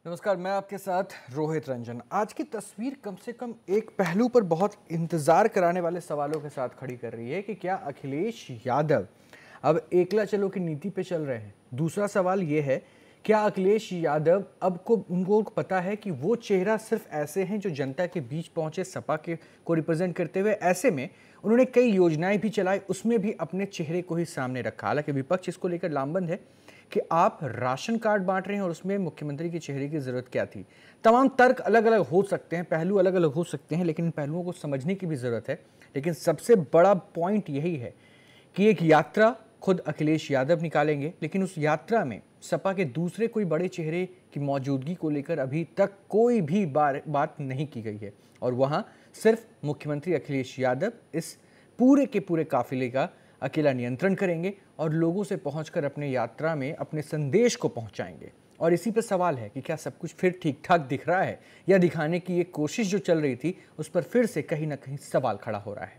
नमस्कार, मैं आपके साथ रोहित रंजन। आज की तस्वीर कम से कम एक पहलू पर बहुत इंतजार कराने वाले सवालों के साथ खड़ी कर रही है कि क्या अखिलेश यादव अब एकला चलो की नीति पे चल रहे हैं। दूसरा सवाल ये है, क्या अखिलेश यादव अब को उनको पता है कि वो चेहरा सिर्फ ऐसे हैं जो जनता के बीच पहुंचे सपा के को रिप्रेजेंट करते हुए। ऐसे में उन्होंने कई योजनाएं भी चलाई, उसमें भी अपने चेहरे को ही सामने रखा। हालांकि विपक्ष इसको लेकर लामबंद है कि आप राशन कार्ड बांट रहे हैं और उसमें मुख्यमंत्री के चेहरे की जरूरत क्या थी। तमाम तर्क अलग अलग हो सकते हैं, पहलू अलग अलग हो सकते हैं, लेकिन इन पहलुओं को समझने की भी जरूरत है। लेकिन सबसे बड़ा पॉइंट यही है कि एक यात्रा खुद अखिलेश यादव निकालेंगे, लेकिन उस यात्रा में सपा के दूसरे कोई बड़े चेहरे की मौजूदगी को लेकर अभी तक कोई भी बात नहीं की गई है। और वहां सिर्फ मुख्यमंत्री अखिलेश यादव इस पूरे के पूरे काफिले का अकेला नियंत्रण करेंगे और लोगों से पहुंचकर अपने यात्रा में अपने संदेश को पहुंचाएंगे। और इसी पर सवाल है कि क्या सब कुछ फिर ठीक ठाक दिख रहा है, या दिखाने की ये कोशिश जो चल रही थी उस पर फिर से कहीं ना कहीं सवाल खड़ा हो रहा है।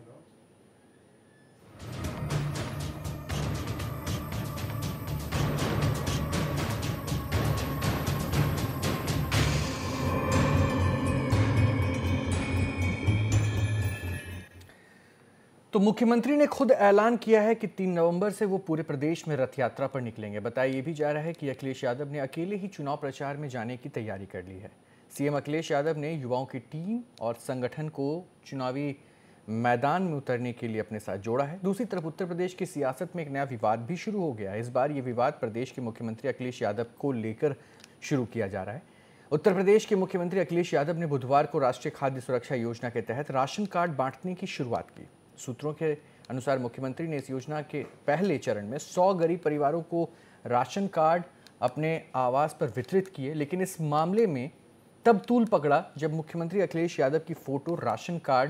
तो मुख्यमंत्री ने खुद ऐलान किया है कि 3 नवंबर से वो पूरे प्रदेश में रथ यात्रा पर निकलेंगे। बताया ये भी जा रहा है कि अखिलेश यादव ने अकेले ही चुनाव प्रचार में जाने की तैयारी कर ली है। सीएम अखिलेश यादव ने युवाओं की टीम और संगठन को चुनावी मैदान में उतरने के लिए अपने साथ जोड़ा है। दूसरी तरफ उत्तर प्रदेश की सियासत में एक नया विवाद भी शुरू हो गया है। इस बार ये विवाद प्रदेश के मुख्यमंत्री अखिलेश यादव को लेकर शुरू किया जा रहा है। उत्तर प्रदेश के मुख्यमंत्री अखिलेश यादव ने बुधवार को राष्ट्रीय खाद्य सुरक्षा योजना के तहत राशन कार्ड बांटने की शुरुआत की। सूत्रों के अनुसार मुख्यमंत्री ने इस योजना के पहले चरण में 100 गरीब परिवारों को राशन कार्ड अपने आवास पर वितरित किए। लेकिन इस मामले में तब तूल पकड़ा जब मुख्यमंत्री अखिलेश यादव की फोटो राशन कार्ड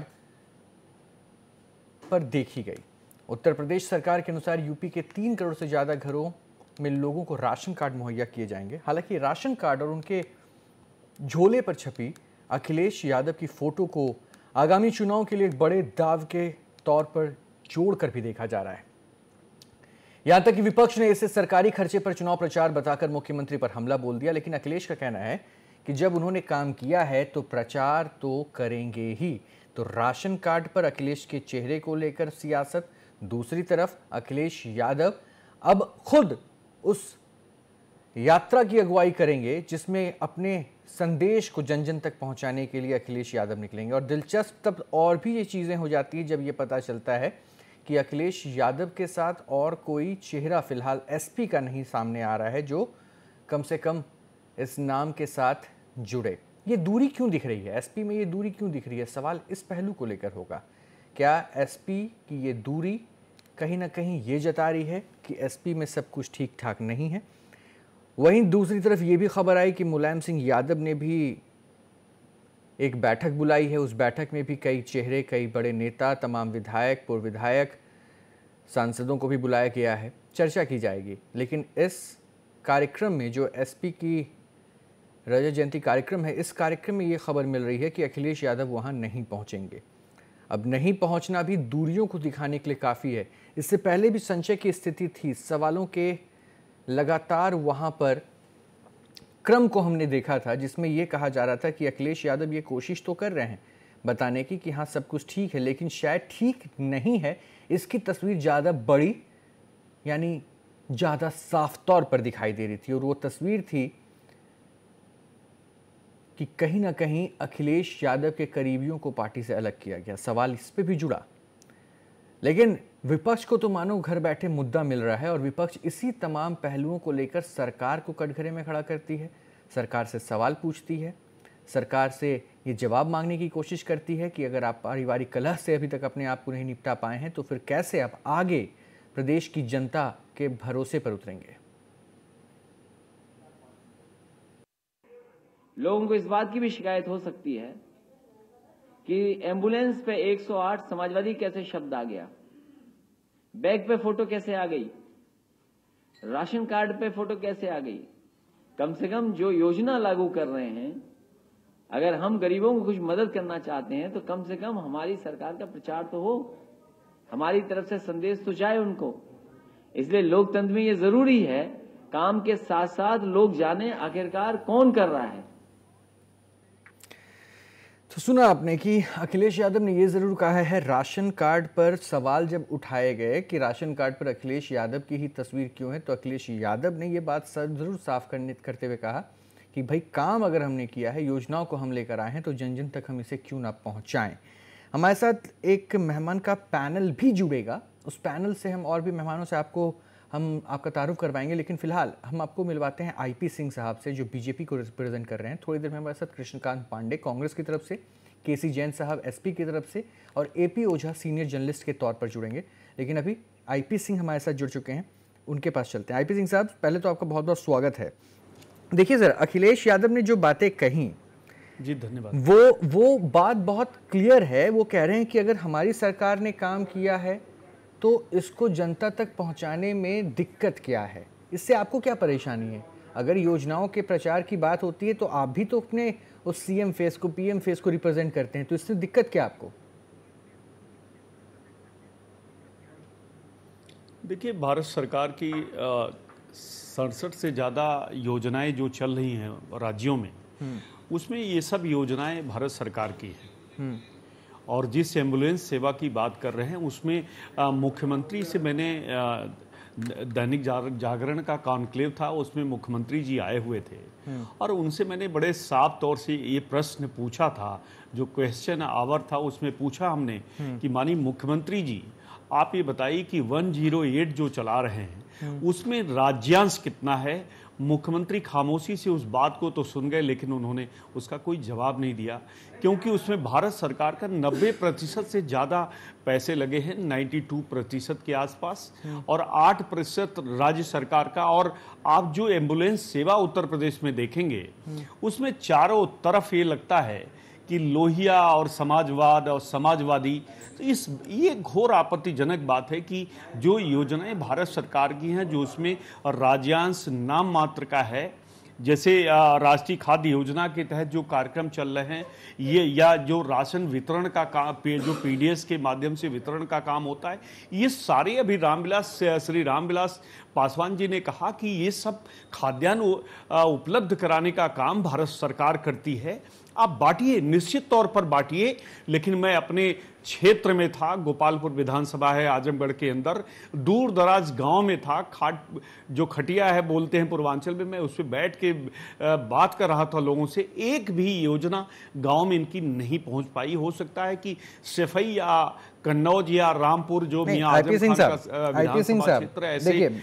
पर देखी गई। उत्तर प्रदेश सरकार के अनुसार यूपी के 3 करोड़ से ज्यादा घरों में लोगों को राशन कार्ड मुहैया किए जाएंगे। हालांकि राशन कार्ड और उनके झोले पर छपी अखिलेश यादव की फोटो को आगामी चुनाव के लिए एक बड़े दाव के तौर पर जोड़कर भी देखा जा रहा है। यहां तक कि विपक्ष ने इसे सरकारी खर्चे पर चुनाव प्रचार बताकर मुख्यमंत्री पर हमला बोल दिया। लेकिन अखिलेश का कहना है कि जब उन्होंने काम किया है तो प्रचार तो करेंगे ही। तो राशन कार्ड पर अखिलेश के चेहरे को लेकर सियासत, दूसरी तरफ अखिलेश यादव अब खुद उस यात्रा की अगुवाई करेंगे जिसमें अपने संदेश को जन जन तक पहुंचाने के लिए अखिलेश यादव निकलेंगे। और दिलचस्प तब और भी ये चीज़ें हो जाती हैं जब ये पता चलता है कि अखिलेश यादव के साथ और कोई चेहरा फिलहाल एसपी का नहीं सामने आ रहा है जो कम से कम इस नाम के साथ जुड़े। ये दूरी क्यों दिख रही है, एसपी में ये दूरी क्यों दिख रही है? सवाल इस पहलू को लेकर होगा। क्या एसपी की ये दूरी कहीं ना कहीं ये जता रही है कि एसपी में सब कुछ ठीक ठाक नहीं है? वहीं दूसरी तरफ ये भी खबर आई कि मुलायम सिंह यादव ने भी एक बैठक बुलाई है। उस बैठक में भी कई चेहरे, कई बड़े नेता, तमाम विधायक, पूर्व विधायक, सांसदों को भी बुलाया गया है। चर्चा की जाएगी। लेकिन इस कार्यक्रम में जो एसपी की रजत जयंती कार्यक्रम है, इस कार्यक्रम में ये खबर मिल रही है कि अखिलेश यादव वहाँ नहीं पहुँचेंगे। अब नहीं पहुँचना भी दूरियों को दिखाने के लिए काफ़ी है। इससे पहले भी संशय की स्थिति थी, सवालों के लगातार वहां पर क्रम को हमने देखा था जिसमें यह कहा जा रहा था कि अखिलेश यादव ये कोशिश तो कर रहे हैं बताने की कि हाँ सब कुछ ठीक है, लेकिन शायद ठीक नहीं है। इसकी तस्वीर ज़्यादा बड़ी यानी ज़्यादा साफ तौर पर दिखाई दे रही थी। और वो तस्वीर थी कि कहीं ना कहीं अखिलेश यादव के करीबियों को पार्टी से अलग किया गया। सवाल इस पर भी जुड़ा। लेकिन विपक्ष को तो मानो घर बैठे मुद्दा मिल रहा है और विपक्ष इसी तमाम पहलुओं को लेकर सरकार को कटघरे में खड़ा करती है, सरकार से सवाल पूछती है, सरकार से ये जवाब मांगने की कोशिश करती है कि अगर आप पारिवारिक कलह से अभी तक अपने आप को नहीं निपटा पाए हैं तो फिर कैसे आप आगे प्रदेश की जनता के भरोसे पर उतरेंगे। लोगों को इस बात की भी शिकायत हो सकती है कि एम्बुलेंस पे 108 समाजवादी कैसे शब्द आ गया, बैग पे फोटो कैसे आ गई, राशन कार्ड पे फोटो कैसे आ गई। कम से कम जो योजना लागू कर रहे हैं, अगर हम गरीबों को कुछ मदद करना चाहते हैं तो कम से कम हमारी सरकार का प्रचार तो हो, हमारी तरफ से संदेश तो जाए उनको। इसलिए लोकतंत्र में ये जरूरी है काम के साथ साथ लोग जाने आखिरकार कौन कर रहा है। तो सुना आपने कि अखिलेश यादव ने ये जरूर कहा है, राशन कार्ड पर सवाल जब उठाए गए कि राशन कार्ड पर अखिलेश यादव की ही तस्वीर क्यों है, तो अखिलेश यादव ने ये बात जरूर साफ करते हुए कहा कि भाई काम अगर हमने किया है, योजनाओं को हम लेकर आए हैं, तो जन जन तक हम इसे क्यों ना पहुंचाएं। हमारे साथ एक मेहमान का पैनल भी जुड़ेगा, उस पैनल से हम और भी मेहमानों से आपका तारुफ करवाएंगे, लेकिन फिलहाल हम आपको मिलवाते हैं आईपी सिंह साहब से, जो बीजेपी को रिप्रेजेंट कर रहे हैं। थोड़ी देर में हमारे साथ कृष्णकांत पांडे कांग्रेस की तरफ से, केसी जैन साहब एसपी की तरफ से और एपी ओझा सीनियर जर्नलिस्ट के तौर पर जुड़ेंगे। लेकिन अभी आईपी सिंह हमारे साथ जुड़ चुके हैं, उनके पास चलते हैं। आईपी सिंह साहब, पहले तो आपका बहुत बहुत स्वागत है। देखिए सर, अखिलेश यादव ने जो बातें कही, जी धन्यवाद, वो बात बहुत क्लियर है। वो कह रहे हैं कि अगर हमारी सरकार ने काम किया है तो इसको जनता तक पहुंचाने में दिक्कत क्या है, इससे आपको क्या परेशानी है? अगर योजनाओं के प्रचार की बात होती है तो आप भी तो अपने उस सीएम फेस को, पीएम फेस को रिप्रेजेंट करते हैं, तो इससे दिक्कत क्या आपको? देखिए, भारत सरकार की 67 से ज़्यादा योजनाएं जो चल रही हैं राज्यों में, उसमें ये सब योजनाएं भारत सरकार की हैं। और जिस एम्बुलेंस सेवा की बात कर रहे हैं उसमें मुख्यमंत्री से मैंने दैनिक जागरण का कॉन्क्लेव था, उसमें मुख्यमंत्री जी आए हुए थे और उनसे मैंने बड़े साफ तौर से ये प्रश्न पूछा था, जो क्वेश्चन आवर था उसमें पूछा हमने कि माननीय मुख्यमंत्री जी, आप ये बताइए कि 108 जो चला रहे हैं उसमें राज्यांश कितना है। मुख्यमंत्री खामोशी से उस बात को तो सुन गए, लेकिन उन्होंने उसका कोई जवाब नहीं दिया, क्योंकि उसमें भारत सरकार का 90% से ज़्यादा पैसे लगे हैं, 92% के आसपास, और 8% राज्य सरकार का। और आप जो एम्बुलेंस सेवा उत्तर प्रदेश में देखेंगे उसमें चारों तरफ ये लगता है कि लोहिया और समाजवाद और समाजवादी। तो ये घोर आपत्तिजनक बात है कि जो योजनाएं भारत सरकार की हैं, जो उसमें राज्यांश नाम मात्र का है, जैसे राष्ट्रीय खाद्य योजना के तहत जो कार्यक्रम चल रहे हैं, ये या जो राशन वितरण का काम, जो पीडीएस के माध्यम से वितरण का काम होता है, ये सारे अभी श्री रामविलास पासवान जी ने कहा कि ये सब खाद्यान्न उपलब्ध कराने का काम भारत सरकार करती है। आप बांटिए, निश्चित तौर पर बांटिए, लेकिन मैं अपने क्षेत्र में था, गोपालपुर विधानसभा है आजमगढ़ के अंदर, दूर दराज गांव में था, जो खटिया है बोलते हैं पूर्वांचल में, मैं उस पर बैठ के बात कर रहा था लोगों से। एक भी योजना गांव में इनकी नहीं पहुंच पाई। हो सकता है कि सफाई या कन्नौज या रामपुर जो मियां आजम खान का विधानसभा क्षेत्र है, ऐसे देखिए,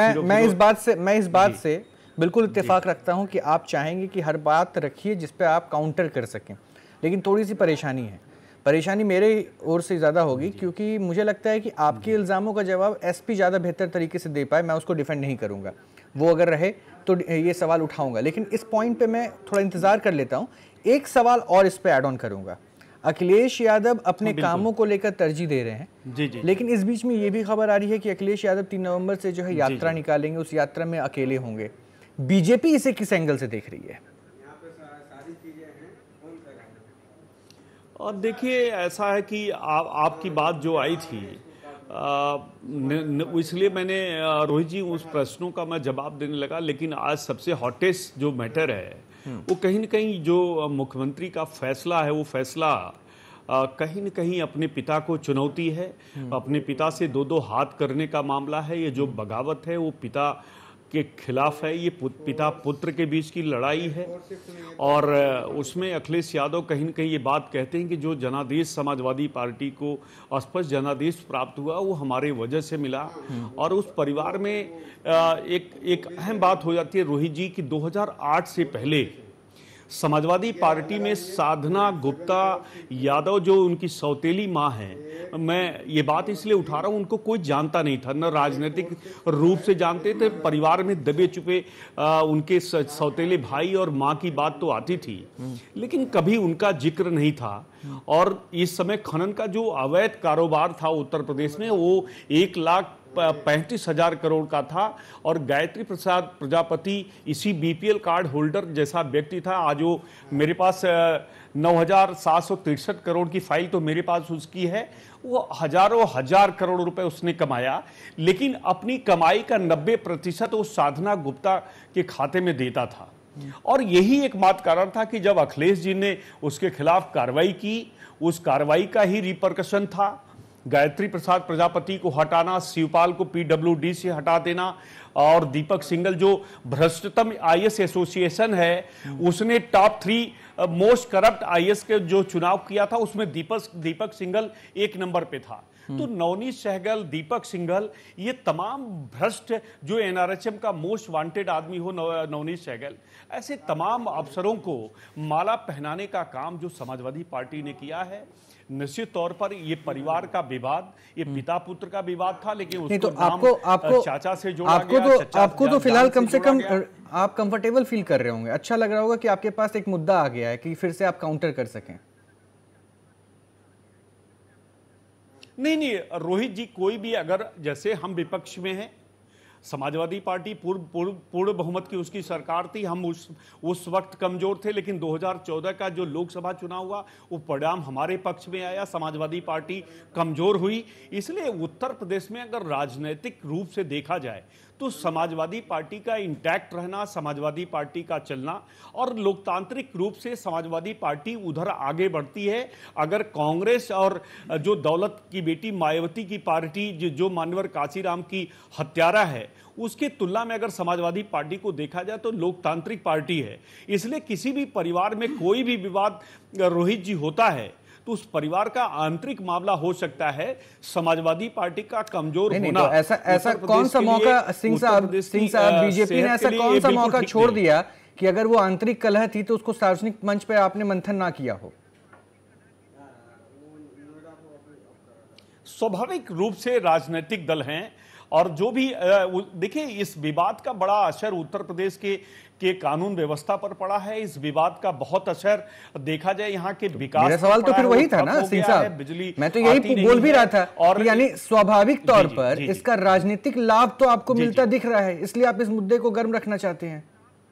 मैं इस बात से बिल्कुल इत्तेफाक रखता हूं कि आप चाहेंगे कि हर बात रखिए जिस पे आप काउंटर कर सकें, लेकिन थोड़ी सी परेशानी है। परेशानी मेरे ओर से ज़्यादा होगी, क्योंकि मुझे लगता है कि आपके इल्ज़ामों का जवाब एसपी ज़्यादा बेहतर तरीके से दे पाए। मैं उसको डिफेंड नहीं करूँगा, वो अगर रहे तो ये सवाल उठाऊँगा, लेकिन इस पॉइंट पे मैं थोड़ा इंतज़ार कर लेता हूँ। एक सवाल और इस पर ऐड ऑन करूँगा। अखिलेश यादव अपने कामों को लेकर तरजीह दे रहे हैं, जी, लेकिन इस बीच में ये भी खबर आ रही है कि अखिलेश यादव 3 नवंबर से जो है यात्रा निकालेंगे, उस यात्रा में अकेले होंगे। बीजेपी इसे किस एंगल से देख रही है? और देखिए, ऐसा है कि आपकी बात जो आई थी, इसलिए मैंने रोहित जी उस प्रश्नों का मैं जवाब देने लगा। लेकिन आज सबसे हॉटेस्ट जो मैटर है वो कहीं न कहीं जो मुख्यमंत्री का फैसला है, वो फैसला कहीं न कहीं अपने पिता को चुनौती है, अपने पिता से दो हाथ करने का मामला है। ये जो बगावत है वो पिता के खिलाफ है, ये पिता पुत्र के बीच की लड़ाई है। और उसमें अखिलेश यादव कहीं न कहीं ये बात कहते हैं कि जो जनादेश समाजवादी पार्टी को स्पष्ट जनादेश प्राप्त हुआ वो हमारे वजह से मिला। और उस परिवार में एक अहम बात हो जाती है रोहित जी की 2008 से पहले समाजवादी पार्टी में साधना गुप्ता यादव जो उनकी सौतेली माँ है, मैं ये बात इसलिए उठा रहा हूँ, उनको कोई जानता नहीं था, न राजनीतिक रूप से जानते थे, परिवार में दबे छुपे उनके सौतेले भाई और माँ की बात तो आती थी, लेकिन कभी उनका जिक्र नहीं था। और इस समय खनन का जो अवैध कारोबार था उत्तर प्रदेश में, वो 1 लाख 35,000 करोड़ का था और गायत्री प्रसाद प्रजापति इसी बीपीएल कार्ड होल्डर जैसा व्यक्ति था। आज वो मेरे पास 9,763 करोड़ की फाइल तो मेरे पास उसकी है। वो हजारों हजार करोड़ रुपए उसने कमाया, लेकिन अपनी कमाई का 90% वो साधना गुप्ता के खाते में देता था। और यही एकमात्र कारण था कि जब अखिलेश जी ने उसके खिलाफ कार्रवाई की, उस कार्रवाई का ही रिपरकशन था गायत्री प्रसाद प्रजापति को हटाना, शिवपाल को पीडब्ल्यूडी से हटा देना, और दीपक सिंघल जो भ्रष्टतम आईएएस एसोसिएशन है उसने टॉप 3 मोस्ट करप्ट आईएएस के जो चुनाव किया था उसमें दीपक सिंघल 1 नंबर पे था। तो नवनीत सहगल, दीपक सिंघल, ये तमाम भ्रष्ट जो एनआरएचएम का मोस्ट वांटेड आदमी हो नवनीत सहगल, ऐसे तमाम अफसरों को माला पहनाने का काम जो समाजवादी पार्टी ने किया है। निश्चित तौर पर ये परिवार का विवाद, ये पिता पुत्र का विवाद था, लेकिन उसको तो आपको चाचा से जोड़ा गया। आपको तो फिलहाल कम से कम आप कंफर्टेबल फील कर रहे होंगे, अच्छा लग रहा होगा कि आपके पास एक मुद्दा आ गया है कि फिर से आप काउंटर कर सकें। नहीं, रोहित जी, कोई भी अगर, जैसे हम विपक्ष में हैं, समाजवादी पार्टी पूर्ण बहुमत की उसकी सरकार थी, हम उस वक्त कमजोर थे, लेकिन 2014 का जो लोकसभा चुनाव हुआ वो परिणाम हमारे पक्ष में आया, समाजवादी पार्टी कमजोर हुई। इसलिए उत्तर प्रदेश में अगर राजनीतिक रूप से देखा जाए तो समाजवादी पार्टी का इंटैक्ट रहना, समाजवादी पार्टी का चलना, और लोकतांत्रिक रूप से समाजवादी पार्टी उधर आगे बढ़ती है। अगर कांग्रेस और जो दौलत की बेटी मायावती की पार्टी जो मान्यवर काशीराम की हत्यारा है, उसके तुलना में अगर समाजवादी पार्टी को देखा जाए तो लोकतांत्रिक पार्टी है। इसलिए किसी भी परिवार में कोई भी विवाद रोहित जी होता है तो उस परिवार का आंतरिक मामला हो सकता है, समाजवादी पार्टी का कमजोर होना। तो ऐसा कौन सा मौका सिंह साहब बीजेपी ने ऐसा कौन सा मौका छोड़ दिया कि अगर वो आंतरिक कलह थी तो उसको सार्वजनिक मंच पर आपने मंथन ना किया हो? स्वाभाविक रूप से राजनीतिक दल हैं, और जो भी देखिए, इस विवाद का बड़ा असर उत्तर प्रदेश के कानून व्यवस्था पर पड़ा है। इस विवाद का बहुत असर देखा जाए यहाँ के विकास। मेरा सवाल तो फिर वही था ना सिंह साहब, बिजली मैं तो यही बोल भी रहा था, और यानी स्वाभाविक तौर पर इसका राजनीतिक लाभ तो आपको मिलता दिख रहा है, इसलिए आप इस मुद्दे को गर्म रखना चाहते हैं।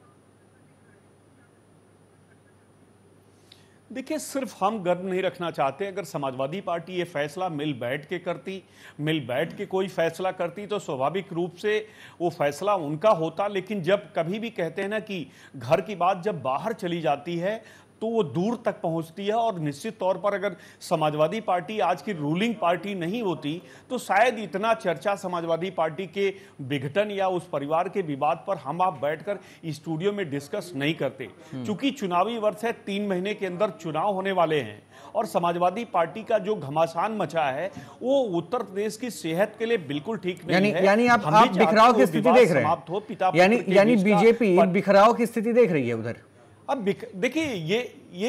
देखिए, सिर्फ हम गर्व नहीं रखना चाहते। अगर समाजवादी पार्टी ये फैसला मिल बैठ के कोई फैसला करती तो स्वाभाविक रूप से वो फैसला उनका होता। लेकिन जब कभी भी कहते हैं ना कि घर की बात जब बाहर चली जाती है तो वो दूर तक पहुंचती है, और निश्चित तौर पर अगर समाजवादी पार्टी आज की रूलिंग पार्टी नहीं होती तो शायद इतना चर्चा समाजवादी पार्टी के विघटन या उस परिवार के विवाद पर हम आप बैठकर स्टूडियो में डिस्कस नहीं करते। क्योंकि चुनावी वर्ष है, 3 महीने के अंदर चुनाव होने वाले हैं, और समाजवादी पार्टी का जो घमासान मचा है वो उत्तर प्रदेश की सेहत के लिए बिल्कुल ठीक नहीं है। यानी आप बिखराव की स्थिति देख रहे हैं, यानी बीजेपी बिखराव की स्थिति देख रही है उधर। अब देखिए,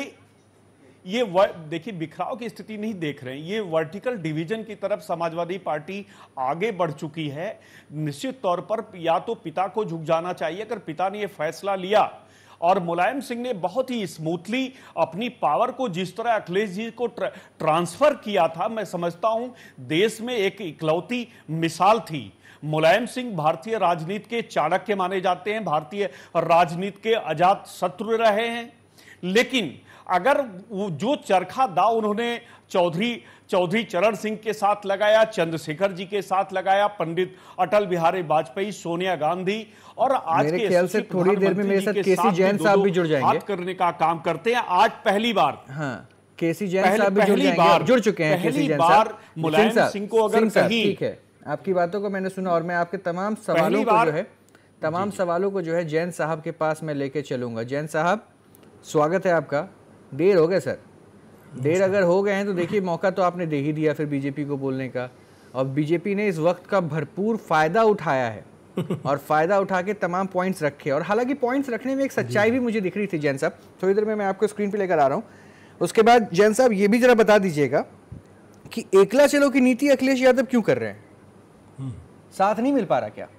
देखिए, बिखराव की स्थिति नहीं देख रहे हैं, ये वर्टिकल डिवीजन की तरफ समाजवादी पार्टी आगे बढ़ चुकी है। निश्चित तौर पर या तो पिता को झुक जाना चाहिए। अगर पिता ने ये फैसला लिया, और मुलायम सिंह ने बहुत ही स्मूथली अपनी पावर को जिस तरह अखिलेश जी को ट्रांसफर किया था, मैं समझता हूं देश में एक इकलौती मिसाल थी। मुलायम सिंह भारतीय राजनीति के चाणक्य माने जाते हैं, भारतीय राजनीति के अजात शत्रु रहे हैं। लेकिन अगर वो जो चरखा दाव उन्होंने चौधरी चरण सिंह के साथ लगाया, चंद्रशेखर जी के साथ लगाया, पंडित अटल बिहारी वाजपेयी, सोनिया गांधी, और आज मेरे के ख्याल से थोड़ी देर में मेरे साथ केसी जैन साहब भी जुड़ जाएंगे, बात करने का काम करते हैं। आज पहली बार, हाँ, केसी जैन साहब भी जुड़ चुके हैं। पहली बार मुलायम सिंह को अगर कहीं, ठीक है, आपकी बातों को मैंने सुना, और मैं आपके तमाम सवालों को जो है जैन साहब के पास मैं लेके चलूंगा। जैन साहब, स्वागत है आपका। देर हो गए सर, देर अगर हो गए हैं तो देखिए, मौका तो आपने दे ही दिया फिर बीजेपी को बोलने का, और बीजेपी ने इस वक्त का भरपूर फायदा उठाया है और फायदा उठा के तमाम पॉइंट्स रखे। और हालांकि पॉइंट्स रखने में एक सच्चाई भी मुझे दिख रही थी जैन साहब, थोड़ी देर में मैं आपको स्क्रीन पे लेकर आ रहा हूँ। उसके बाद जैन साहब ये भी जरा बता दीजिएगा कि एकला चलो की नीति अखिलेश यादव क्यों कर रहे हैं? साथ नहीं मिल पा रहा क्या?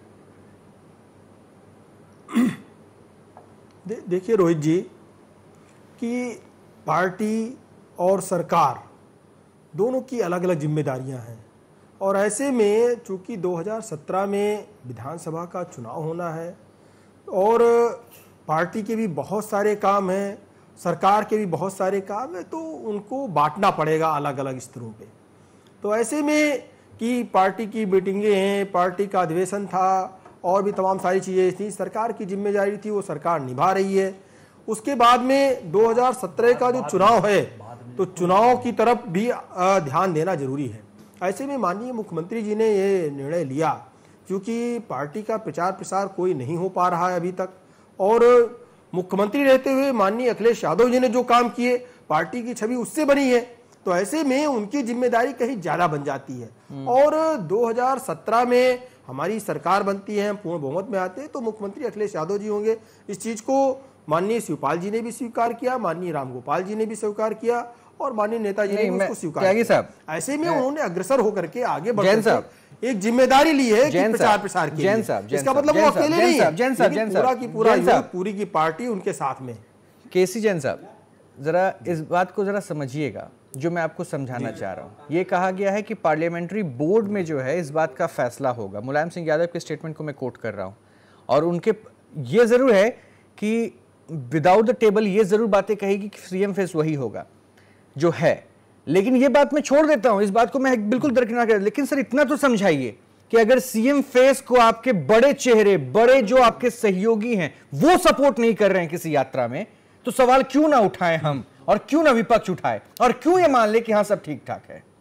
देखिए रोहित जी, कि पार्टी और सरकार दोनों की अलग अलग जिम्मेदारियां हैं, और ऐसे में चूंकि 2017 में विधानसभा का चुनाव होना है और पार्टी के भी बहुत सारे काम हैं, सरकार के भी बहुत सारे काम हैं, तो उनको बांटना पड़ेगा अलग अलग स्तरों पे। तो ऐसे में कि पार्टी की मीटिंगें हैं, पार्टी का अधिवेशन था और भी तमाम सारी चीज़ें थी, सरकार की जिम्मेदारी थी, वो सरकार निभा रही है। उसके बाद में 2017 का जो चुनाव है, तो चुनाव की तरफ भी ध्यान देना जरूरी है। ऐसे में माननीय मुख्यमंत्री जी ने ये निर्णय लिया, क्योंकि पार्टी का प्रचार प्रसार कोई नहीं हो पा रहा है अभी तक, और मुख्यमंत्री रहते हुए माननीय अखिलेश यादव जी ने जो काम किए, पार्टी की छवि उससे बनी है, तो ऐसे में उनकी जिम्मेदारी कहीं ज्यादा बन जाती है। और 2017 में हमारी सरकार बनती है, हम पूर्ण बहुमत में आते हैं, तो मुख्यमंत्री अखिलेश यादव जी होंगे। इस चीज को माननीय शिवपाल जी ने भी स्वीकार किया, माननीय रामगोपाल जी ने भी स्वीकार किया और माननीय नेताजी ने उसको स्वीकार किया। ऐसे में उन्होंने अग्रसर होकर के आगे बढ़कर एक जिम्मेदारी ली है कि प्रचार प्रसार की। इसका मतलब वो अकेले नहीं है, पूरा की पूरा यूथ, पूरी की पार्टी उनके साथ में। केसी जैन साहब, जरा इस बात को जरा समझिएगा जो मैं आपको समझाना चाह रहा हूं। ये कहा गया है कि पार्लियामेंट्री बोर्ड में जो है इस बात का फैसला होगा। मुलायम सिंह यादव के स्टेटमेंट को मैं कोट कर रहा हूं, और उनके ये जरूर है कि विदाउट द टेबल ये जरूर बातें कहेगी कि सीएम फेस वही होगा जो है, लेकिन ये बात मैं छोड़ देता हूं, इस बात को मैं बिल्कुल दरकिनार कर। लेकिन सर इतना तो समझाइए कि अगर सीएम फेस को आपके बड़े चेहरे, बड़े जो आपके सहयोगी हैं, वो सपोर्ट नहीं कर रहे हैं किसी यात्रा में, तो सवाल क्यों ना उठाएं हम, और क्यों ना विपक्ष उठाए, और क्यों ये मान ले कि हाँ सब ठीक ठाक है।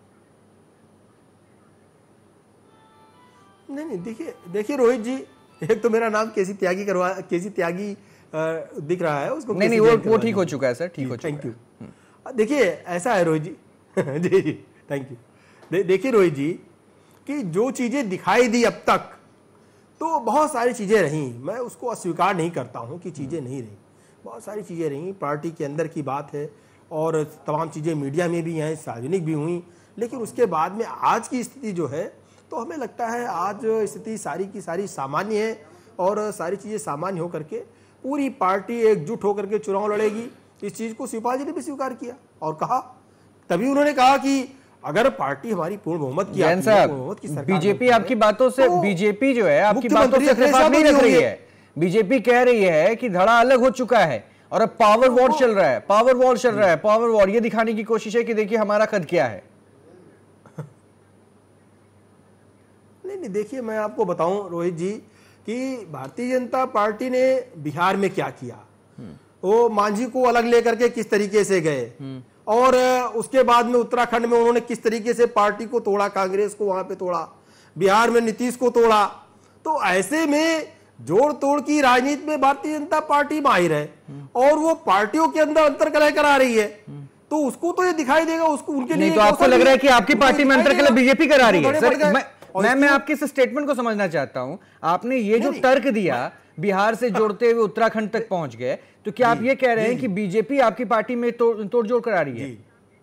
नहीं, देखिए रोहित जी, एक तो मेरा नाम केसी त्यागी दिख रहा है, उसको नहीं वो ठीक हो चुका है सर, ठीक हो चुका है। Thank you. देखिए ऐसा है रोहित जी जी थैंक यू। देखिए रोहित जी कि जो चीजें दिखाई दी अब तक, तो बहुत सारी चीजें रही, मैं उसको अस्वीकार नहीं करता हूं कि चीजें नहीं रही, बहुत सारी चीजें रही, पार्टी के अंदर की बात है, और तमाम चीजें मीडिया में भी हैं, सार्वजनिक भी हुई। लेकिन उसके बाद में आज की स्थिति जो है, तो हमें लगता है आज स्थिति सारी की सारी सामान्य है, और सारी चीजें सामान्य होकर के पूरी पार्टी एकजुट होकर के चुनाव लड़ेगी। इस चीज को शिवपाल जी ने भी स्वीकार किया और कहा, तभी उन्होंने कहा कि अगर पार्टी हमारी पूर्ण बहुमत की बीजेपी आपकी बातों से, बीजेपी जो है आपकी बातों से इत्तेफाक नहीं रख रही है। बीजेपी कह रही है कि धड़ा अलग हो चुका है और अब पावर वॉर चल रहा है, पावर वॉर चल रहा है, पावर वॉर ये दिखाने की कोशिश है कि देखिए हमारा कद क्या है। नहीं, देखिए मैं आपको बताऊं रोहित जी कि भारतीय जनता पार्टी ने बिहार में क्या किया, वो मांझी को अलग लेकर के किस तरीके से गए, और उसके बाद में उत्तराखंड में उन्होंने किस तरीके से पार्टी को तोड़ा, कांग्रेस को वहां पे तोड़ा, बिहार में नीतीश को तोड़ा। तो ऐसे में जोड़ तोड़ की राजनीति में भारतीय जनता पार्टी माहिर है, और वो पार्टियों के अंदर अंतरकलह करा रही है, तो उसको तो ये दिखाई देगा, उसको उनके लिए। तो आपको लग रहा है कि आपकी पार्टी में अंतरकलह बीजेपी करा रही है? सर मैं आपके इस स्टेटमेंट को समझना चाहता हूं। आपने ये जो तर्क दिया, बिहार से जोड़ते हुए उत्तराखंड तक पहुंच गए, तो क्या आप ये कह रहे हैं कि बीजेपी आपकी पार्टी में तोड़जोड़ करा रही है?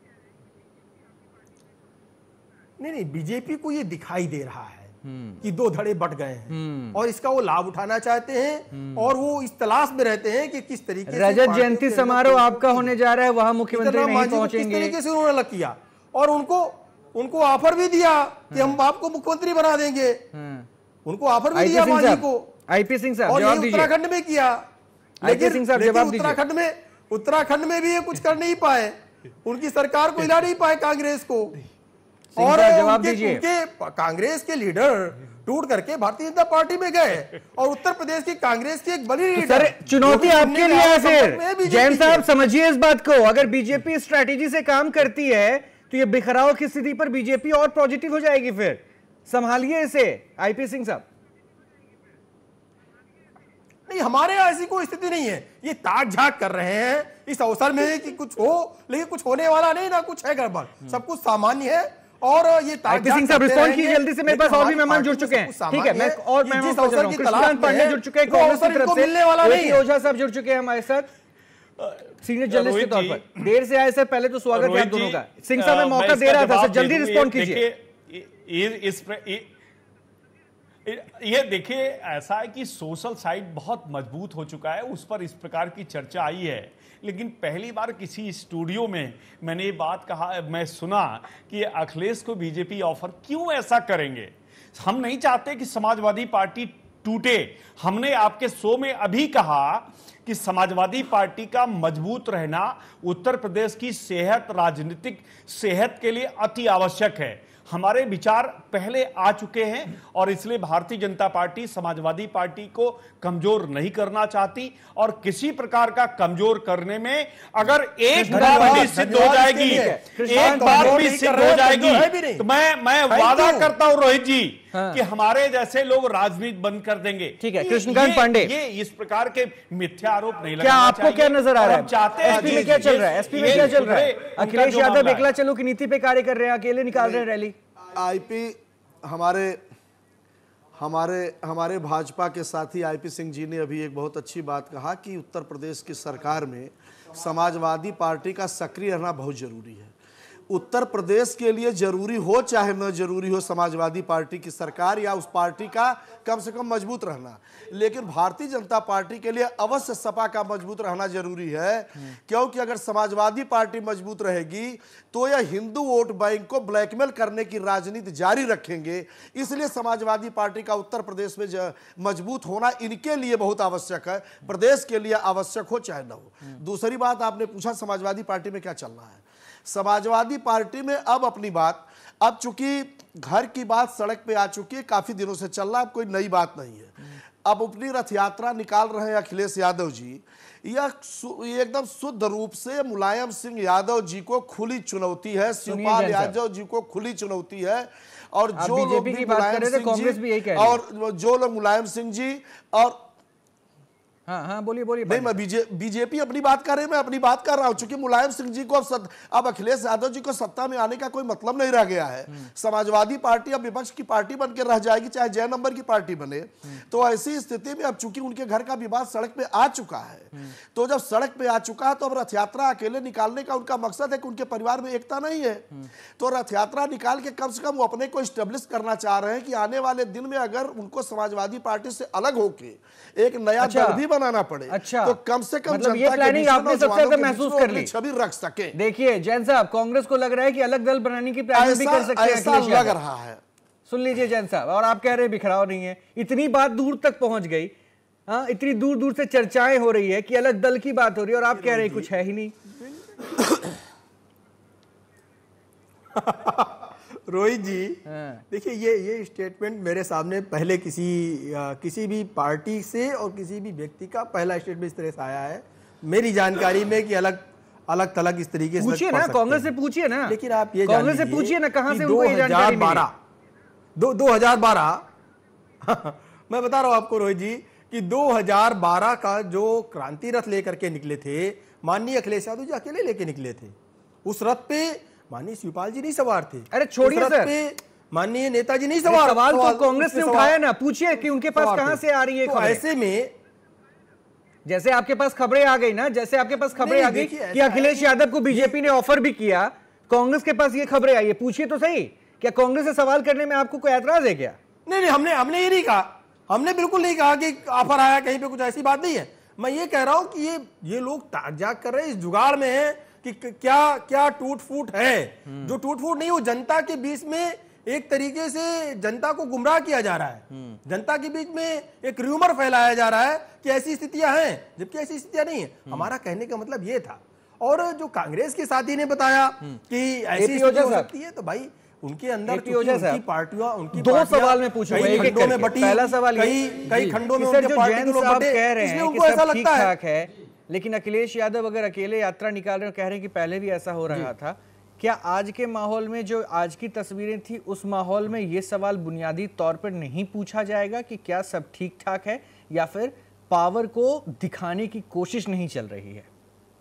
नहीं, बीजेपी को ये दिखाई दे रहा है कि दो धड़े बट गए हैं, और इसका वो लाभ उठाना चाहते हैं, और वो इस तलाश में रहते हैं कि किस तरीके से रजत जयंती समारोह आपका होने जा रहा है, वहां मुख्यमंत्री नहीं पहुंचेंगे, किस तरीके से उन्होंने अलग किया, और उनको ऑफर भी दिया कि हम आपको मुख्यमंत्री बना देंगे, उनको ऑफर भी दिया मांझी को। आईपी सिंह साहब और जवाब दीजिए। उत्तराखंड में किया, लेकिन उत्तराखंड में भी ये कुछ कर नहीं पाए, उनकी सरकार को हिला नहीं पाए कांग्रेस को, और जवाब दीजिए। कांग्रेस के लीडर टूट करके भारतीय जनता पार्टी में गए, और उत्तर प्रदेश की कांग्रेस की एक बड़ी लीडर। चुनौती आपके लिए है फिर जैन साहब, समझिए इस बात को। अगर बीजेपी स्ट्रैटेजी से काम करती है तो ये बिखराव की स्थिति पर बीजेपी और पॉजिटिव हो जाएगी, फिर संभालिए इसे आईपी सिंह साहब। नहीं, हमारे यहां ऐसी कोई स्थिति नहीं है, ये ताक झाक कर रहे हैं इस अवसर में कि कुछ हो, लेकिन कुछ होने वाला नहीं, ना कुछ है गड़बड़, सब कुछ सामान्य है। और ये सिंह साहब रिस्पॉन्ड कीजिए जल्दी से, मेरे पास और भी मेहमान जुड़ चुके हैं। ठीक है, मैं और मेहमान कृष्णकांत पांडे जुड़ चुके हैं कांग्रेस की तरफ से, ओझा साहब जुड़ चुके हैं हमारे साथ सीनियर जर्नलिस्ट के तौर पर। देर से आए सर, पहले तो स्वागत है आप दोनों का। सिंह साहब मैं मौका दे रहा था सर, जल्दी रिस्पॉन्ड कीजिए। ये देखिए, ऐसा है कि सोशल साइड बहुत मजबूत हो चुका है, उस पर इस प्रकार की चर्चा आई है। लेकिन पहली बार किसी स्टूडियो में मैंने ये बात कहा, मैं सुना कि अखिलेश को बीजेपी ऑफर क्यों ऐसा करेंगे। हम नहीं चाहते कि समाजवादी पार्टी टूटे। हमने आपके शो में अभी कहा कि समाजवादी पार्टी का मजबूत रहना उत्तर प्रदेश की सेहत, राजनीतिक सेहत के लिए अति आवश्यक है। हमारे विचार पहले आ चुके हैं और इसलिए भारतीय जनता पार्टी समाजवादी पार्टी को कमजोर नहीं करना चाहती, और किसी प्रकार का कमजोर करने में अगर एक बार भी सिद्ध हो जाएगी, एक बार भी सिद्ध हो जाएगी, तो मैं वादा करता हूं रोहित जी कि हमारे जैसे लोग राजनीति बंद कर देंगे। ठीक है, कृष्णकांत पांडे, ये इस प्रकार के मिथ्या आरोप नहीं क्या आपको क्या नजर आ रहा है? चाहते हैं एसपी में क्या चल रहा है? एसपी में क्या चल रहा है? अखिलेश यादव एकला चलो की नीति पे कार्य कर रहे हैं, अकेले निकाल रहे हैं रैली। आईपी हमारे भाजपा के साथी आईपी सिंह जी ने अभी एक बहुत अच्छी बात कहा कि उत्तर प्रदेश की सरकार में समाजवादी पार्टी का सक्रिय रहना बहुत जरूरी है। उत्तर प्रदेश के लिए जरूरी हो चाहे न जरूरी हो समाजवादी पार्टी की सरकार या उस पार्टी का कम से कम मजबूत रहना, लेकिन भारतीय जनता पार्टी के लिए अवश्य सपा का मजबूत रहना जरूरी है। क्योंकि अगर समाजवादी पार्टी मजबूत रहेगी तो यह हिंदू वोट बैंक को ब्लैकमेल करने की राजनीति जारी रखेंगे। इसलिए समाजवादी पार्टी का उत्तर प्रदेश में मजबूत होना इनके लिए बहुत आवश्यक है, प्रदेश के लिए आवश्यक हो चाहे न हो। दूसरी बात आपने पूछा समाजवादी पार्टी में क्या चल रहा है। समाजवादी पार्टी में अब अपनी बात, अब चूंकि घर की बात सड़क पे आ चुकी है, काफी दिनों से चल रहा है, अब कोई नई बात नहीं है। अब अपनी रथ यात्रा निकाल रहे हैं अखिलेश यादव जी। यह एकदम शुद्ध रूप से मुलायम सिंह यादव जी को खुली चुनौती है, शिवपाल यादव जी को खुली चुनौती है। और जो लोग भी मुलायम सिंह जी और जो लोग मुलायम सिंह जी और हाँ बोलिए नहीं, मैं बीजेपी अपनी बात कर रही है, मैं अपनी बात कर रहा हूं। चूंकि मुलायम सिंह जी को अब अखिलेश यादव जी को सत्ता में आने का कोई मतलब नहीं रह गया है। समाजवादी पार्टी अब विपक्ष की पार्टी बनकर रह जाएगी, चाहे जय नंबर की पार्टी बने। तो ऐसी स्थिति में अब चूंकि उनके घर का विवाद सड़क पे आ चुका है, तो जब सड़क पे आ चुका है तो अब रथ यात्रा अकेले निकालने का उनका मकसद है कि उनके परिवार में एकता नहीं है। तो रथ यात्रा निकाल के कम से कम वो अपने को स्टेब्लिश करना चाह रहे हैं कि आने वाले दिन में अगर उनको समाजवादी पार्टी से अलग होके एक नया दल भी बनाना पड़े, अच्छा, तो कम से कम मतलब ये प्लानिंग आपने सबसे ज्यादा महसूस कर ली, छवि रख सके। देखिए जैन साहब, कांग्रेस को लग रहा है कि अलग दल बनाने की प्लानिंग भी कर सकते हैं, ऐसा लग रहा है। सुन लीजिए जैन साहब, और आप कह रहे हैं बिखराव नहीं है। इतनी बात दूर तक पहुंच गई, हाँ, इतनी दूर दूर से चर्चाएं हो रही है कि अलग दल की बात हो रही है, और आप कह रहे हैं कुछ है ही नहीं। रोहित जी, देखिए ये स्टेटमेंट मेरे सामने पहले किसी भी पार्टी से और किसी भी व्यक्ति का पहला स्टेटमेंट इस तरह से आया है मेरी जानकारी में कि अलग थलग इस तरीके से पूछिए ना, कांग्रेस से पूछिए ना। लेकिन आप ये कांग्रेस से पूछिए ना कहां से उनको ये जानकारी मिली। 2012 मैं बता रहा हूं आपको रोहित जी कि 2012 का जो क्रांति रथ लेकर के निकले थे, माननीय अखिलेश यादव जी अकेले लेके निकले थे। उस रथ पे माननीय शिवपाल जी नहीं सवार थे। अरे छोड़िए सर, माननीय नेताजी नहीं सवार। सवाल तो कांग्रेस ने उठाया ना, पूछिए कि उनके पास कहां से आ रही है खबरें। ऐसे में जैसे आपके पास खबरें आ गई ना, जैसे आपके पास खबरें आ गई कि अखिलेश यादव को बीजेपी ने ऑफर भी किया, कांग्रेस के पास ये खबरें आई है, पूछिए तो सही, क्या कांग्रेस से सवाल करने में आपको कोई ऐतराज है क्या? नहीं, हमने ये नहीं कहा, हमने बिल्कुल नहीं कहा कि ऑफर आया कहीं पे, कुछ ऐसी बात नहीं है। मैं ये कह रहा हूं कि ये लोग ताक कर रहे हैं, इस जुगाड़ में है कि क्या टूट फूट है। जो टूट फूट नहीं, वो जनता के बीच में एक तरीके से जनता को गुमराह किया जा रहा है। जनता के बीच में एक र्यूमर फैलाया जा रहा है कि ऐसी स्थितियां हैं, जबकि ऐसी स्थितियां नहीं है। हमारा कहने का मतलब ये था। और जो कांग्रेस के साथी ने बताया कि ऐसी स्थिति हो सकती है, तो भाई उनके अंदर उनकी पार्टियां, उनकी दो सवाल में पूछूंगा, एक एक करके। पहला सवाल कई खंडों में जो जैन साहब कह रहे हैं कि सब ठीक ठाक है, लेकिन अखिलेश यादव अगर अकेले यात्रा निकाल रहे हैं, कह रहे हैं कि पहले भी ऐसा हो रहा था, क्या आज के माहौल में जो आज की तस्वीरें थी, उस माहौल में ये सवाल बुनियादी तौर पर नहीं पूछा जाएगा कि क्या सब ठीक ठाक है, या फिर पावर को दिखाने की कोशिश नहीं चल रही है?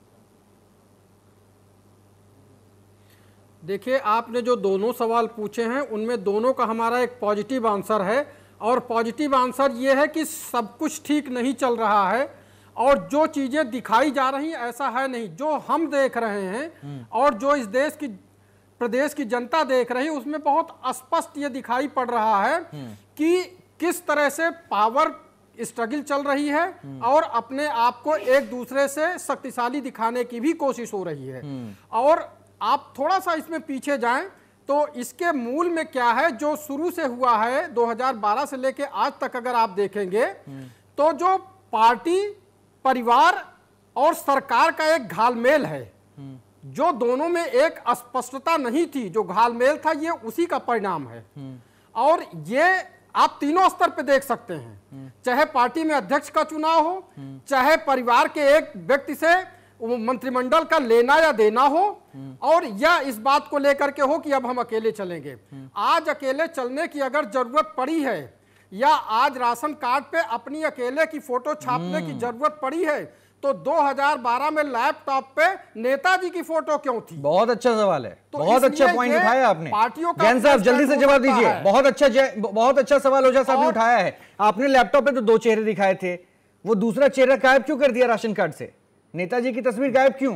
देखिए, आपने जो दोनों सवाल पूछे हैं उनमें दोनों का हमारा एक पॉजिटिव आंसर है, और पॉजिटिव आंसर ये है कि सब कुछ ठीक नहीं चल रहा है, और जो चीजें दिखाई जा रही ऐसा है नहीं। जो हम देख रहे हैं और जो इस प्रदेश की जनता देख रही है, उसमें बहुत स्पष्ट ये दिखाई पड़ रहा है कि किस तरह से पावर स्ट्रगल चल रही है और अपने आप को एक दूसरे से शक्तिशाली दिखाने की भी कोशिश हो रही है। और आप थोड़ा सा इसमें पीछे जाएं तो इसके मूल में क्या है, जो शुरू से हुआ है 2012 से लेके आज तक अगर आप देखेंगे तो जो पार्टी, परिवार और सरकार का एक घालमेल है, जो दोनों में एक अस्पष्टता नहीं थी, जो घालमेल था, ये उसी का परिणाम है। और ये आप तीनों स्तर पे देख सकते हैं, चाहे पार्टी में अध्यक्ष का चुनाव हो, चाहे परिवार के एक व्यक्ति से मंत्रिमंडल का लेना या देना हो, और या इस बात को लेकर के हो कि अब हम अकेले चलेंगे। आज अकेले चलने की अगर जरूरत पड़ी है या आज राशन कार्ड पे अपनी अकेले की फोटो छापने की जरूरत पड़ी है, तो 2012 में लैपटॉप पे नेताजी की फोटो क्यों थी? बहुत अच्छा सवाल है, तो बहुत अच्छा पॉइंट उठाया आपने। पार्टियों का जैन साहब जल्दी से जवाब दीजिए। बहुत अच्छा सवाल ओझा साहब ने उठाया है। आपने लैपटॉप पे तो 2 चेहरे दिखाए थे, वो दूसरा चेहरा गायब क्यों कर दिया राशन कार्ड से? नेताजी की तस्वीर गायब क्यों?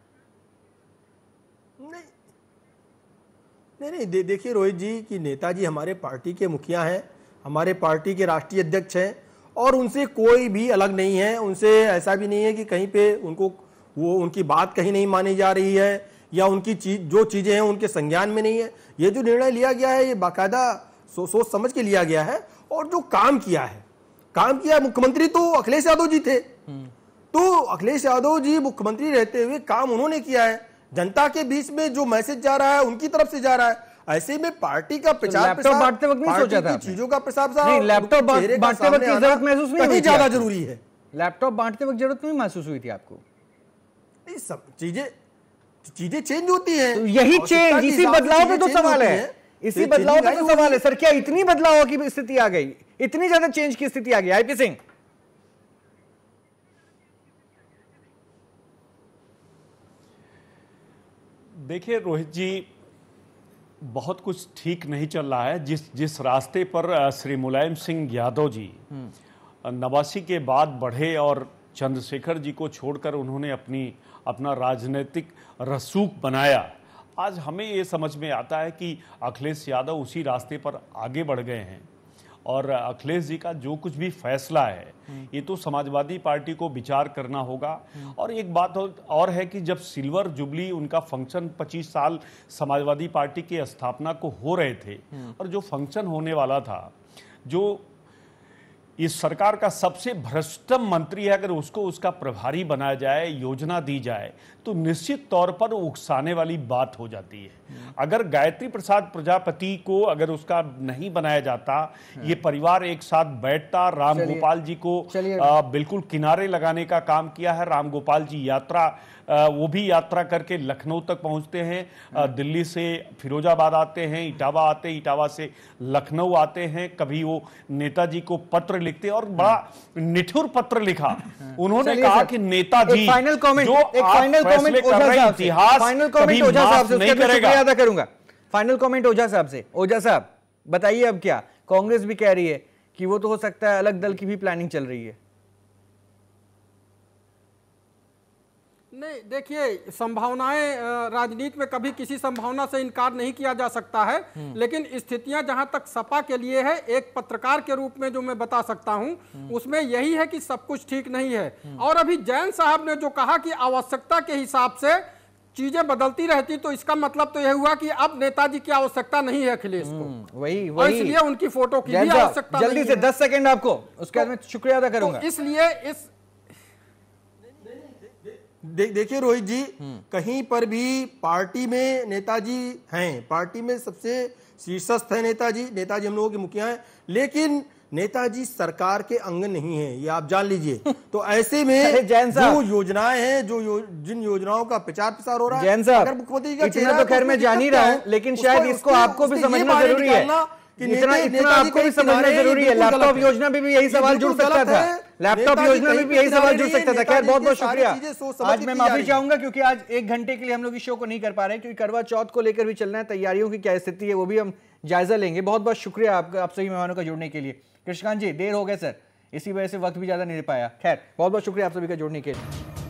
नहीं, देखिए रोहित जी कि नेताजी हमारे पार्टी के मुखिया हैं, हमारे पार्टी के राष्ट्रीय अध्यक्ष हैं, और उनसे कोई भी अलग नहीं है। उनसे ऐसा भी नहीं है कि कहीं पे उनकी बात कहीं नहीं मानी जा रही है या उनकी जो चीजें हैं उनके संज्ञान में नहीं है। ये जो निर्णय लिया गया है ये बाकायदा सोच समझ के लिया गया है। और जो काम किया मुख्यमंत्री तो अखिलेश यादव जी थे, तो अखिलेश यादव जी मुख्यमंत्री रहते हुए काम उन्होंने किया है। जनता के बीच में जो मैसेज जा रहा है उनकी तरफ से जा रहा है। ऐसे में पार्टी का प्रचार लैपटॉप बांटते वक्त नहीं सोचा था चीजों का प्रसार नहीं, लैपटॉप बांटते वक्त जरूरत महसूस नहीं हुई, ज्यादा जरूरी है। लैपटॉप बांटते वक्त जरूरत नहीं महसूस हुई थी आपको? सब चीजें चेंज होती हैं, तो यही चेंज, इसी बदलाव पे तो सवाल है, इसी बदलाव पे तो सवाल है सर। क्या इतनी बदलाव की स्थिति आ गई, इतनी ज्यादा चेंज की स्थिति आ गई? आईपी सिंह, देखिए रोहित जी, बहुत कुछ ठीक नहीं चल रहा है। जिस रास्ते पर श्री मुलायम सिंह यादव जी 89 के बाद बढ़े और चंद्रशेखर जी को छोड़कर उन्होंने अपना राजनीतिक रसूख बनाया, आज हमें ये समझ में आता है कि अखिलेश यादव उसी रास्ते पर आगे बढ़ गए हैं। और अखिलेश जी का जो कुछ भी फैसला है ये तो समाजवादी पार्टी को विचार करना होगा। और एक बात और है कि जब सिल्वर जुबली उनका फंक्शन 25 साल समाजवादी पार्टी की स्थापना को हो रहे थे, और जो फंक्शन होने वाला था, जो इस सरकार का सबसे भ्रष्टतम मंत्री है, अगर उसको उसका प्रभारी बनाया जाए, योजना दी जाए, तो निश्चित तौर पर उकसाने वाली बात हो जाती है। अगर गायत्री प्रसाद प्रजापति को अगर उसका नहीं बनाया जाता, ये परिवार एक साथ बैठता, राम गोपाल जी को बिल्कुल किनारे लगाने का काम किया है। राम गोपाल जी वो भी यात्रा करके लखनऊ तक पहुंचते हैं, दिल्ली से फिरोजाबाद आते हैं, इटावा से लखनऊ आते हैं, कभी वो नेताजी को पत्र लिखते हैं और बड़ा निठुर पत्र लिखा। उन्होंने कहा कि नेताजी फाइनल कमेंट ओझा साहब से। ओझा साहब बताइए, अब क्या कांग्रेस भी कह रही है कि वो तो हो सकता है अलग दल की भी प्लानिंग चल रही है? नहीं, देखिए, संभावनाएं, राजनीति में कभी किसी संभावना से इनकार नहीं किया जा सकता है, लेकिन स्थितियां जहां तक सपा के लिए है, एक पत्रकार के रूप में जो मैं बता सकता हूं उसमें यही है कि सब कुछ ठीक नहीं है। और अभी जैन साहब ने जो कहा कि आवश्यकता के हिसाब से चीजें बदलती रहती, तो इसका मतलब तो यह हुआ कि अब नेताजी की आवश्यकता नहीं है अखिलेश को, वही इसलिए उनकी फोटो की भी आवश्यकता नहीं है। जल्दी से 10 सेकंड आपको, उसके बाद मैं शुक्रिया अदा करूंगा। इसलिए देखिए रोहित जी, कहीं पर भी पार्टी में नेताजी हैं, पार्टी में सबसे शीर्षस्थ है नेताजी हम लोगों के मुखिया हैं, लेकिन नेताजी सरकार के अंग नहीं है, ये आप जान लीजिए। तो ऐसे में जो योजनाएं हैं, जिन योजनाओं का प्रचार प्रसार हो रहा है, जैन साहब मुख्यमंत्री का इतना तो खैर मैं जान ही रहा हूं, लेकिन शायद इसको आपको भी समझना जरूरी है, इतना आपको भी समझना जरूरी है। लैपटॉप योजना में भी यही सवाल जुड़ सकता था, लैपटॉप योजना में भी यही सवाल जुड़ सकता था। खैर बहुत बहुत शुक्रिया। आज मैं माफी चाहूंगा क्योंकि आज 1 घंटे के लिए हम लोग इस शो को नहीं कर पा रहे, क्योंकि करवा चौथ को लेकर भी चलना है, तैयारियों की क्या स्थिति है वो भी हम जायजा लेंगे। बहुत बहुत शुक्रिया आप सभी मेहमानों का जुड़ने के लिए। कृष्णकांत जी, देर हो गए सर, इसी वजह से वक्त भी ज्यादा नहीं दे पाया। खैर बहुत बहुत शुक्रिया आप सभी का जुड़ने के लिए।